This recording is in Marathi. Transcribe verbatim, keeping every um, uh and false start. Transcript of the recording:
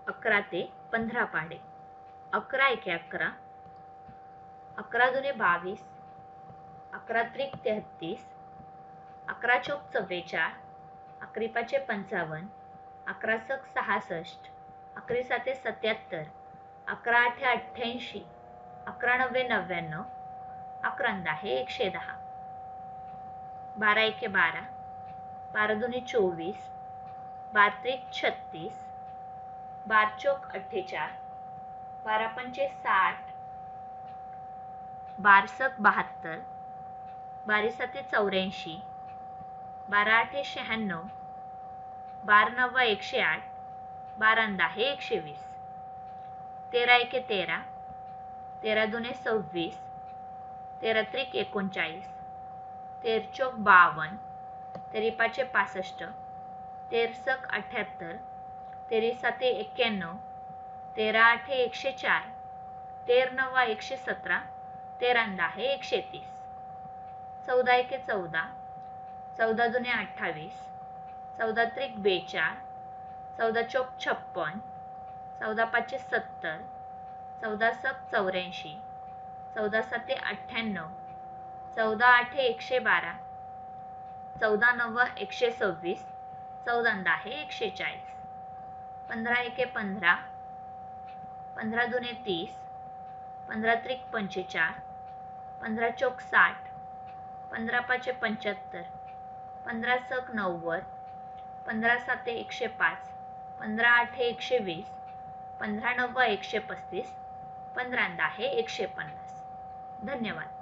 अकरा ते पंधरा पाढे. अकरा एके अकरा, अकरा दुने बावीस, अकरा त्रिक तेहतीस, अकरा चौक चव्वेचाळ, अकरी पाचे पंचावन्न, अकरा सक सहासष्ट, अकरी साते सत्याहत्तर, अकरा आठे अठ्ठ्याऐंशी, अकरा नव्वे नव्याण्णव, अकरा दहा एकशे दहा. बारा एके बारा, बारा दुने चोवीस, बारा त्रिक छत्तीस, बारा चौक अठ्ठेचाळ, बारा पंचे साठ, बारा सक बहात्तर, बारा साते चौऱ्याऐंशी, बारा आठे शहाण्णव, बारा नव्वा एकशे आठ, बारा दहा एकशे वीस. तेरा एके तेरा, तेरा दुने सव्वीस, तेरा त्रिक एकोणचाळीस, तेर चौक बावन्न, तेरी पाचे पासष्ट, तेर सक अठ्याहत्तर, तेरी साते एक्क्याण्णव, तेरा आठे एकशे चार, तेर नव्वा एकशे सतरा, तेरा दहा एकशे तीस. चौदा एके चौदा, चौदा दुने अठ्ठावीस, चौदा त्रिक बेचाळ, चौदा चौक छप्पन, चौदा पाचे सत्तर, चौदा सक चौऱ्याऐंशी, चौदा साते अठ्ठ्याण्णव, चौदा आठे एकशे बारा, चौदा नव्वा एकशे सव्वीस, चौदा दहा एकशे चाळीस. पंधरा एके पंधरा, पंधरा दुने तीस, पंधरा त्रिक पंचेचाळ, पंधरा चौक साठ, पंधरा पाचे पंच्याहत्तर, पंधरा सक नव्वद, पंधरा साते एकशे पाच, पंधरा आठे एकशे वीस, पंधरा नव्वा एकशे पस्तीस, पंधरा दहा एकशे पन्नास. धन्यवाद.